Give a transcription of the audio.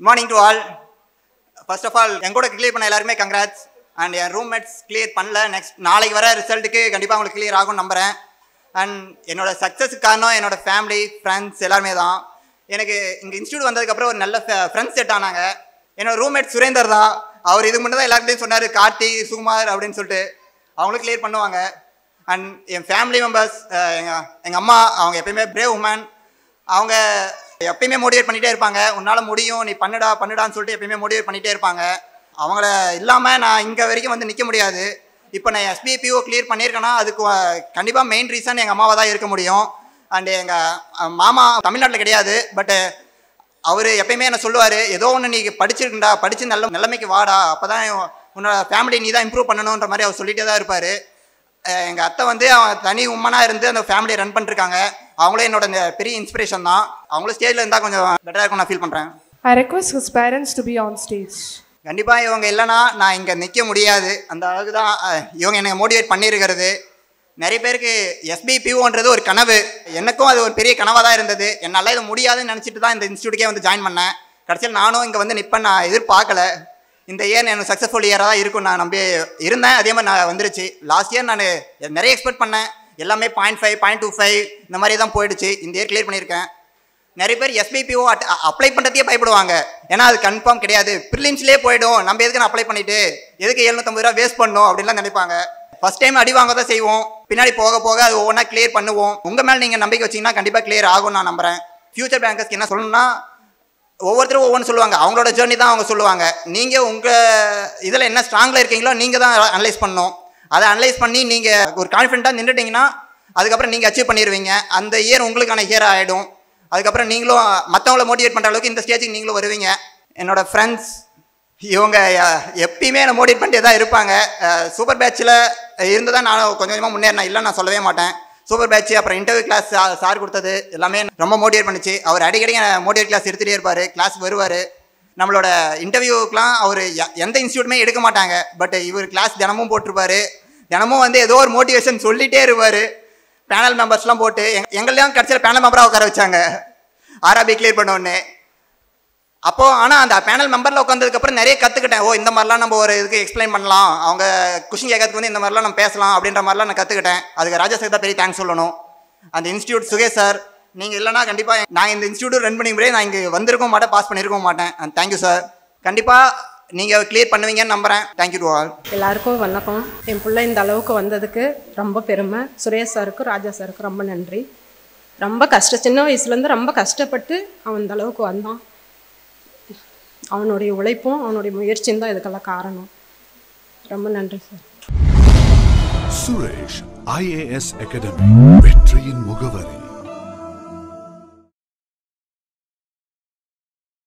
Morning to all. First of all என் கூட clear பண்ண எல்லாருமே கங்க்ராட்ஸ். அண்ட் என் ரூம்மேட்ஸ் கிளியர் பண்ணல, நெக்ஸ்ட் நாளைக்கு வர ரிசல்ட்டுக்கு கண்டிப்பாக உங்களுக்கு கிளியர் ஆகும்னு நம்புகிறேன். அண்ட் என்னோட சக்ஸஸுக்கு காரணம் என்னோட ஃபேமிலி, ஃப்ரெண்ட்ஸ் எல்லாருமே தான். எனக்கு இங்கே இன்ஸ்டியூட் வந்ததுக்கப்புறம் ஒரு நல்ல ஃப்ரெண்ட்ஸ் செட் ஆனாங்க. என்னோட ரூம்மேட் சுரேந்தர் தான். அவர் இது மட்டும் தான் எல்லாருக்கிட்டையும் சொன்னார், கார்த்தி, சுகுமார் அப்படின்னு சொல்லிட்டு. அவங்களும் கிளியர் பண்ணுவாங்க. அண்ட் என் ஃபேமிலி மெம்பர்ஸ், எங்கள் அம்மா, அவங்க எப்பயுமே பிரேவ் உமன். அவங்க எப்பயுமே மோட்டிவேட் பண்ணிகிட்டே இருப்பாங்க. உன்னால் முடியும், நீ பண்ணுடான்னு சொல்லிட்டு எப்பயுமே மோட்டிவேட் பண்ணிகிட்டே இருப்பாங்க. அவங்கள இல்லாமல் நான் இங்கே வரைக்கும் வந்து நிற்க முடியாது. இப்போ நான் SBIPO கிளியர் பண்ணியிருக்கேன்னா அதுக்கு கண்டிப்பாக மெயின் ரீசன் எங்கள் அம்மாவை தான் இருக்க முடியும். அண்டு எங்கள் மாமா தமிழ்நாட்டில் கிடையாது, பட்டு அவர் எப்பயுமே என்ன சொல்லுவார், ஏதோ ஒன்று நீ படிச்சிருக்கா, படித்து நல்ல நிலைமைக்கு வாடா, அப்போ தான் உன்னோட ஃபேமிலி நீ தான் இம்ப்ரூவ் பண்ணணுன்ற மாதிரி அவர் சொல்லிகிட்டே தான் இருப்பார். எங்கள் அத்தை வந்து அவன் தனி உமனாக இருந்து அந்த ஃபேமிலியை ரன் பண்ணிருக்காங்க. அவங்களே என்னோட பெரிய இன்ஸ்பிரேஷன் தான். அவங்களும் ஸ்டேஜில் இருந்தால் கொஞ்சம் பெட்டராக இருக்கும் நான் ஃபீல் பண்ணுறேன். I request his parents to be on stage. கண்டிப்பாக இவங்க இல்லைனா நான் இங்கே நிற்க முடியாது. அந்த அளவுக்கு தான் இவங்க என்னை மோட்டிவேட் பண்ணியிருக்கிறது. நிறைய பேருக்கு SBIPOன்றது ஒரு கனவு. எனக்கும் அது ஒரு பெரிய கனவாக தான் இருந்தது. என்னால் இது முடியாதுன்னு நினச்சிட்டு தான் இந்த இன்ஸ்டியூட்டுக்கே வந்து ஜாயின் பண்ணேன். கடைசியில் நானும் இங்கே வந்து நிற்பேன் நான் எதிர்பார்க்கல. இந்த இயர் எனக்கு சக்ஸஸ்ஃபுல் இயராக தான் இருக்கும் நான் நம்பி இருந்தேன். அதே மாதிரி நான் வந்துருச்சு. லாஸ்ட் இயர் நான் நிறைய எக்ஸ்பெக்ட் பண்ணேன். எல்லாமே 0.5, 0.25 இந்த மாதிரி தான் போயிடுச்சு. இந்த இயர் கிளியர் பண்ணியிருக்கேன். நிறைய பேர் SBIPO அப்ளை பண்ணுறதே பயப்படுவாங்க. ஏன்னா அது கன்ஃபார்ம் கிடையாது, ப்ரிலிம்ஸ்லேயே போய்டும், நம்ம எதுக்கு நான் அப்ளை பண்ணிவிட்டு எதுக்கு 750 ரூபா வேஸ்ட் பண்ணணும் அப்படின்லாம் நினைப்பாங்க. ஃபஸ்ட் டைம் அடி வாங்க தான் செய்வோம், பின்னாடி போக போக அது ஒவ்வொன்றா கிளியர் பண்ணுவோம். உங்கள் மேலே நீங்கள் நம்பிக்கை வச்சிங்கன்னா கண்டிப்பாக கிளியர் ஆகும் நான் நம்புகிறேன். ஃபியூச்சர் பேங்கர்ஸ்க்கு என்ன சொல்லணும்னா, ஒவ்வொருத்தரும் ஒவ்வொன்று சொல்லுவாங்க, அவங்களோட ஜேர்னி தான் அவங்க சொல்லுவாங்க. நீங்கள் உங்கள் இதில் என்ன ஸ்ட்ராங்கில் இருக்கீங்களோ நீங்கள் தான் அனலைஸ் பண்ணணும். அதை அனலைஸ் பண்ணி நீங்கள் ஒரு கான்ஃபிடென்ட்டாக நின்றுட்டிங்கன்னா அதுக்கப்புறம் நீங்கள் அச்சீவ் பண்ணிடுவீங்க. அந்த இயர் உங்களுக்கான இயர் ஆகிடும். அதுக்கப்புறம் நீங்களும் மற்றவங்கள மோட்டிவேட் பண்ணுற அளவுக்கு இந்த ஸ்டேஜுக்கு நீங்களும் வருவீங்க. என்னோடய ஃப்ரெண்ட்ஸ் இவங்க எப்பயுமே என்னை மோட்டிவேட் பண்ணிட்டே தான் இருப்பாங்க. சூப்பர் பேட்சில் இருந்து தான் நான் கொஞ்சம் கொஞ்சமாக முன்னேறினேன், இல்லை நான் சொல்லவே மாட்டேன். சூப்பர் பேட்ச், அப்புறம் இன்டர்வியூ கிளாஸ் சார் கொடுத்தது எல்லாமே ரொம்ப மோட்டிவேட் பண்ணிச்சு. அவர் அடிக்கடி மோட்டிவேட் கிளாஸ் எடுத்துகிட்டே இருப்பார், கிளாஸ் வருவார். நம்மளோட இன்டர்வியூக்கெலாம் அவர் எந்த இன்ஸ்டியூட்டுமே எடுக்க மாட்டாங்க, பட் இவர் கிளாஸ் தினமும் போட்டிருப்பார். தினமும் வந்து ஏதோ ஒரு மோட்டிவேஷன் சொல்லிகிட்டே இருப்பார். பேனல் மெம்பர்ஸ்லாம் போட்டு எங்களையும் கடைசியில் பேனல் மெம்பராக உட்கார வச்சாங்க RRB கிளியர் பண்ணோடனே. அப்போது ஆனால் அந்த பேனல் மெம்பரில் உட்காந்ததுக்கப்புறம் நிறைய கற்றுக்கிட்டேன். ஓ, இந்த மாதிரிலாம் நம்ம ஒரு இதுக்கு எக்ஸ்பிளைன் பண்ணலாம், அவங்க கொஷின் கேட்கறதுக்கு வந்து இந்த மாதிரிலாம் நம்ம பேசலாம் அப்படின்ற மாதிரிலாம் நான் கற்றுக்கிட்டேன். அதுக்கு ராஜா சார் தான் பெரிய தேங்க்ஸ் சொல்லணும். அந்த இன்ஸ்டியூட் சுகேஷ் சார், நீங்கள் இல்லைனா கண்டிப்பாக நான் இந்த இன்ஸ்டியூட் ரன் பண்ணி முடியாது, நான் இங்கே வந்திருக்க மாட்டேன், பாஸ் பண்ணியிருக்க மாட்டேன். And thank you sir. கண்டிப்பாக நீங்கள் கிளியர் பண்ணுவீங்கன்னு நம்புகிறேன். Thank you to all. எல்லாருக்கும் வணக்கம். என் பிள்ளை இந்த அளவுக்கு வந்ததுக்கு ரொம்ப பெருமை. சுரேஷ் சாருக்கும் ராஜா சாருக்கும் ரொம்ப நன்றி. ரொம்ப சின்ன வயசுலேருந்து ரொம்ப கஷ்டப்பட்டு அவன் இந்த அளவுக்கு வந்தான். அவனுடைய உழைப்பும் அவனுடைய முயற்சியும் தான் இதுக்கெல்லாம் காரணம். ரொம்ப நன்றி சார். சுரேஷ் IAS அகாடமி, வெற்றியின் முகவரி.